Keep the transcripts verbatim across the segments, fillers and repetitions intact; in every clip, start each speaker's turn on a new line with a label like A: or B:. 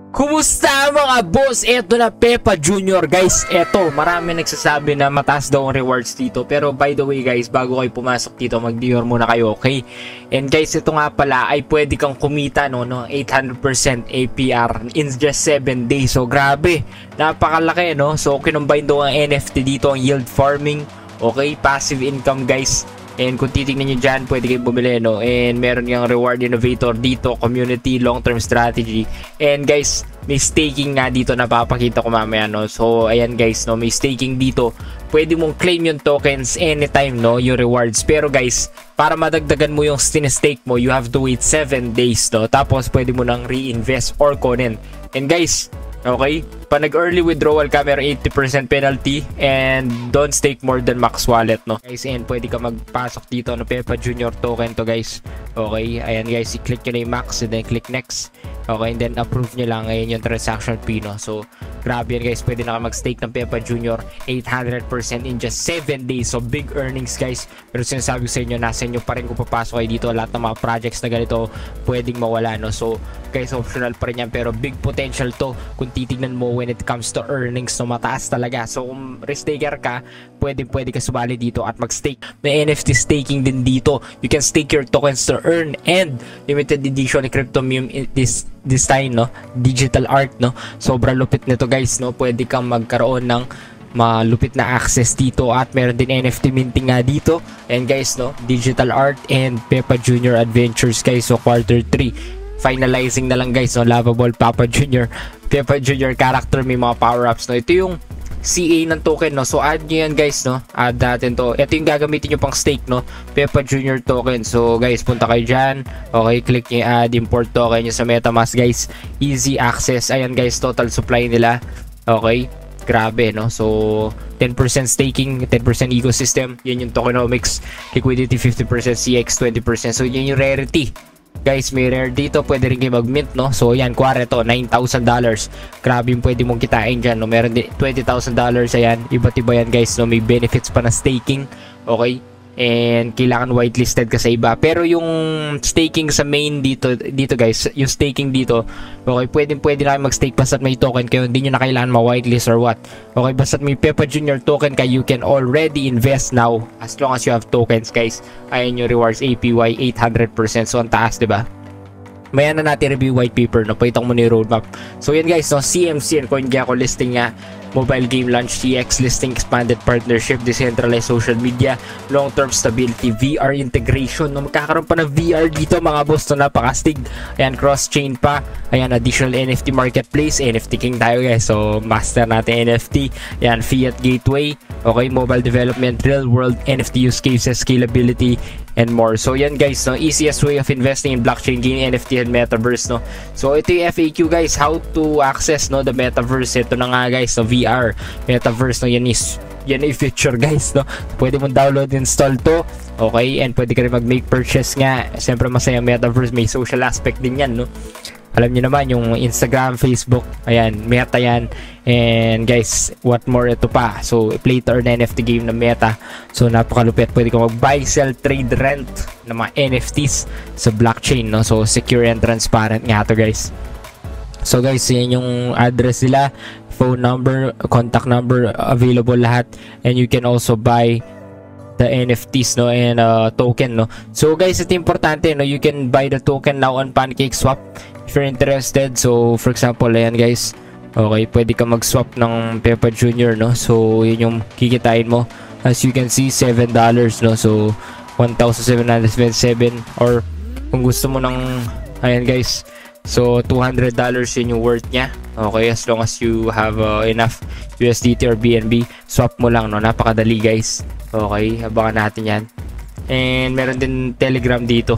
A: Kumusta mga boss? Eto na Pepa Junior guys. Eto, marami nagsasabi na mataas daw ang rewards dito. Pero by the way guys, bago kayo pumasok dito, mag-D R muna kayo, okay? And guys, ito nga pala ay pwede kang kumita no, no eight hundred percent A P R in just seven days. So grabe, napakalaki no. So kinumbine daw ang N F T dito, ang yield farming, okay, passive income guys. And kung titignan nyo dyan, pwede kayo bumili, no? And meron yung reward innovator dito, community, long-term strategy. And guys, may staking nga dito na papakita ko mamaya, no? So, ayan guys, no? May staking dito. Pwede mong claim yung tokens anytime, no? Yung rewards. Pero guys, para madagdagan mo yung stake mo, you have to wait seven days, no? Tapos, pwede mo nang reinvest or kunin. And guys, okay, pag nag-early withdrawal ka, meron eighty percent penalty and don't stake more than max wallet, no? Guys, and pwede ka magpasok dito ng Pepa Junior token to guys. Okay, ayan guys, i-click nyo na yung max and then click next. Okay, and then approve nyo lang ngayon yung transaction fee, no? So, grabe yan guys, pwede na ka mag-stake ng Pepa Junior eight hundred percent in just seven days. So, big earnings guys. Pero sinasabi ko sa inyo, nasa inyo pa rin kung papasok kayo dito. Lahat ng mga projects na ganito, pwedeng mawala, no? So, guys, optional pa rin yan. Pero big potential to kung titignan mo when it comes to earnings, no? Mataas talaga. So, kung risk taker ka, pwede, pwede ka sumali dito at mag-stake. May N F T staking din dito. You can stake your tokens to earn and limited edition crypto meme this this time, no? Digital art, no? Sobrang lupit nito guys, no? Pwede kang magkaroon ng malupit na access dito at meron din N F T minting nga dito. And guys, no? Digital art and Pepa Junior Adventures guys. So quarter three finalizing na lang guys, no? Lovable Pepa Junior Pepa Junior character, may mga power-ups, no? Ito yung C A ng token, no? So add nyo yan guys, no? Add natin to. Ito yung gagamitin nyo pang stake, no? Pepa Junior token. So guys, punta kayo dyan. Okay, click nyo add import token nyo sa MetaMask guys. Easy access. Ayan guys, total supply nila. Okay, grabe, no? So ten percent staking, ten percent ecosystem. Yan yung tokenomics. Liquidity fifty percent, C X twenty percent. So yan yung rarity guys. May rare dito, pwede rin kayo mag-mint, no? So yan, kuwari to nine thousand dollars. Grabe yung pwede mong kitain dyan, no? Meron din twenty thousand dollars. Ayan, iba't iba yan guys, no? May benefits pa na staking. Okay, and kailangan whitelisted ka sa iba. Pero yung staking sa main dito, dito guys, yung staking dito, okay, pwede pwede na kayo mag-stake basta't may token kayo. Hindi nyo na kailangan ma-whitelist or what. Okay, basta't may Pepa Junior token ka, you can already invest now as long as you have tokens guys. Ayan yung rewards, A P Y eight hundred percent. So ang taas, diba? Maya na natin review white paper, no? Pakita ko muna yung roadmap. So yan guys, no? C M C and CoinGecko listing nga, mobile game launch, T X listing, expanded partnership, decentralized social media, long-term stability, V R integration, no? Magkakaroon pa ng V R dito mga boss, no? Napakastig. Ayan, cross-chain pa. Ayan, additional N F T marketplace, N F T king tayo guys. So master natin N F T. Ayan, fiat gateway. Okay, mobile development, real world N F T use cases, scalability, and more. So yan guys, no? Easiest way of investing in blockchain, game, N F T, and metaverse, no? So ito yung F A Q guys, how to access, no, the metaverse. Ito na nga guys, no? V R metaverse, no? Yan is yan yung feature guys, no? Pwede mong download, install to. Okay, and pwede ka rin mag-make purchase nga. Siyempre masaya metaverse, may social aspect din yan, no? Alam niyo naman yung Instagram, Facebook, ayan, meta yan. And guys, what more, ito pa. So, play to earn N F T game na meta. So, napakalupit. Pwede ka mag-buy, sell, trade, rent ng mga N F Ts sa blockchain, no? So, secure and transparent nga to guys. So, guys, yan yung address nila, phone number, contact number, available lahat. And you can also buy the N F Ts, no, and uh, token, no. So guys, ito importante, no, you can buy the token now on PancakeSwap if you're interested. So for example, ayan guys, okay, pwede ka mag-swap ng Pepa Junior, no. So yun yung kikitain mo. As you can see, seven dollars, no. So one thousand seven hundred seventy-seven, or kung gusto mo ng, ayan guys, so two hundred dollars yun yung worth nya. Okay, as long as you have uh, enough U S D T or B N B, swap mo lang, no. Napakadali guys. Okay, abangan natin yan. And meron din Telegram dito.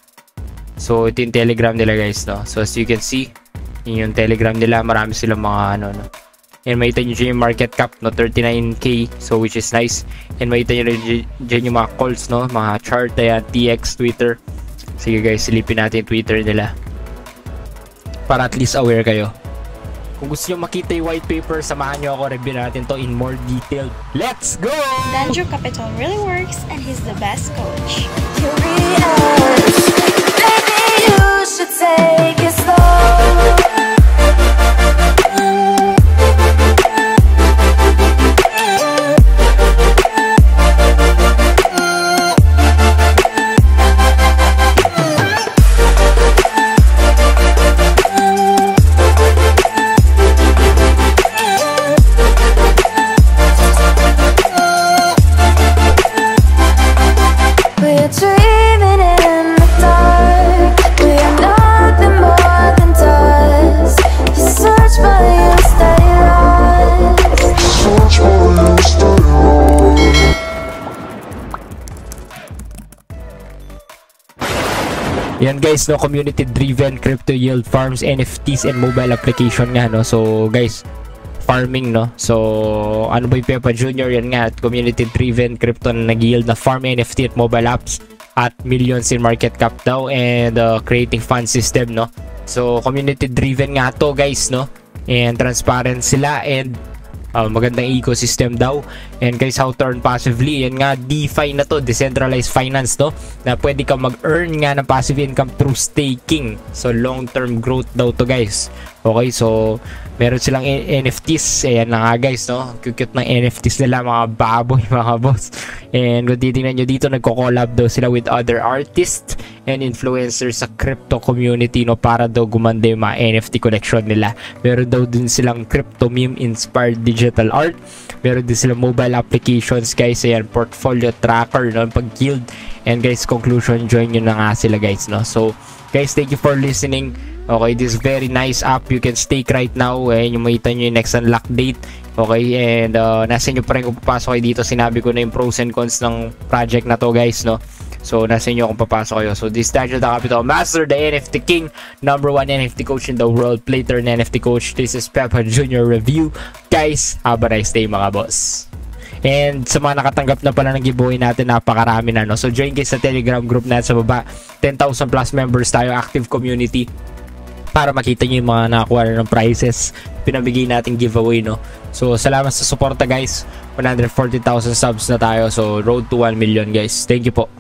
A: So ito yung Telegram nila guys, no. So as you can see, yun yung Telegram nila. Marami silang mga ano, no. And makita nyo dyan yung market cap, no, thirty-nine K. So which is nice. And makita nyo dyan yung mga calls, no, mga chart, ayan, T X, Twitter. Sige guys, silipin natin yung Twitter nila para at least aware kayo. Kung gusto nyo makita yung white paper, samahan nyo ako, review natin to in more detail. Let's go!
B: Danjo Capital really works and he's the best coach.
C: Baby, you should take it slow.
A: Yan guys, no, community driven crypto yield farms, N F Ts and mobile application nga, no. So guys, farming, no. So ano ba yung Pepa Junior? Yan nga, community driven crypto na nag-yield na farm, N F T at mobile apps at millions in market cap daw, and uh, creating fund system, no. So community driven nga to guys, no, and transparent sila, and Uh, magandang ecosystem daw. And guys, how to earn passively, yan nga, DeFi na to, decentralized finance, no, na pwede ka mag-earn nga ng passive income through staking. So long term growth daw to guys. Okay, so meron silang N F Ts, ayan na nga guys, no, cute ng N F Ts nila, mga baboy mga boss. And kung titingnan nyo dito, nagko-collab daw sila with other artists and influencers sa crypto community, no, para daw gumanda yung mga N F T collection nila. Meron daw din silang crypto meme inspired digital art, meron din silang mobile applications guys, ayan, portfolio tracker, no, pag yield. And guys, conclusion, join nyo na nga sila guys, no. So guys, thank you for listening. Okay, this very nice app, you can stake right now, and yung makita nyo yung next unlock date. Okay, and uh, nasa inyo pa rin kung papasok kayo dito. Sinabi ko na yung pros and cons ng project na to guys, no. So nasa inyo kung papasok kayo. So this Danjo the Capital Master, the N F T King, number one N F T coach in the world, Player N F T coach. This is Pepa Junior Review. Guys, have a nice day mga boss. And sa mga nakatanggap na pala ng giveaway natin, napakarami na, no. So join guys sa Telegram group natin sa baba. ten thousand plus members tayo, active community, para makita nyo yung mga nakakuha na ng prizes pinabigay natin giveaway, no. So salamat sa suporta guys. one hundred forty thousand subs na tayo, so road to one million guys. Thank you po.